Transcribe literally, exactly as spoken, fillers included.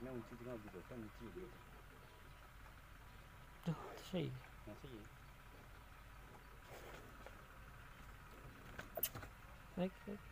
não ti nga bu kan ti de Tuh, siya eh. na sige Like, like.